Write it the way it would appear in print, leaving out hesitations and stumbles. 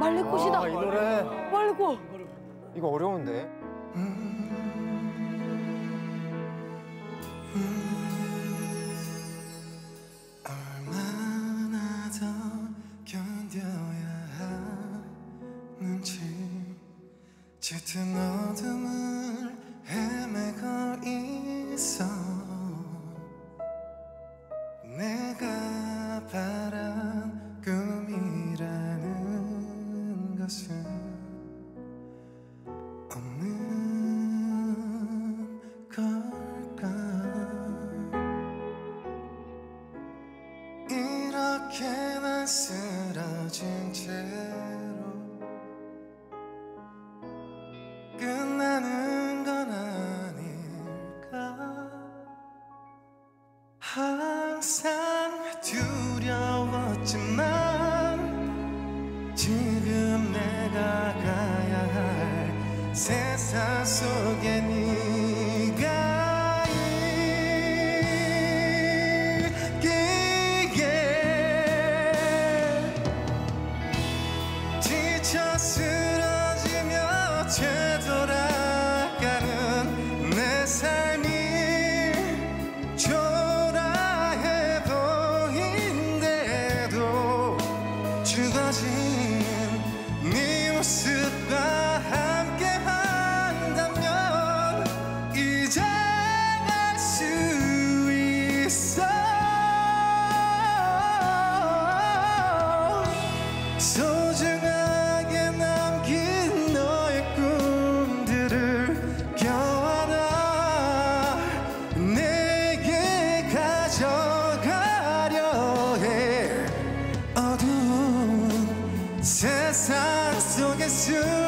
말레꽃이다. 이 노래. 말레꽃. 이거 어려운데. 얼마나 더 견뎌야 하는지 짙은 어둠을 헤매고 있어. 내가 바란 꿈이라는 것은 없는 걸까. 이렇게만 쓰러진 채로 끝나는 건 아닐까. 항상 두려웠지만 지금 내가 가야 할 세상 속에 네가 있기에 지쳐 쓰러지며 되돌아가는 내 삶이 초라해 보인대도 죽어진 네 모습과 함께 한다면 이제 갈 수 있어. 소중하게 남긴 너의 꿈들을 껴안아 내게 가져가려 해. 어두운 세상 속에